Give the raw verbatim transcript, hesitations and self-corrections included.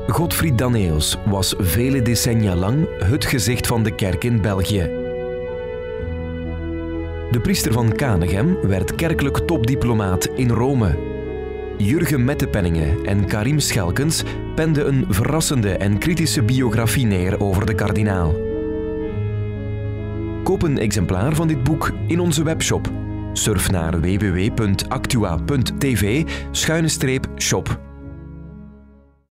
Godfried Danneels was vele decennia lang het gezicht van de kerk in België. De priester van Kanegem werd kerkelijk topdiplomaat in Rome. Jurgen Mettepenningen en Karim Schelkens penden een verrassende en kritische biografie neer over de kardinaal. Koop een exemplaar van dit boek in onze webshop. Surf naar w w w punt actua punt t v schuine streep shop.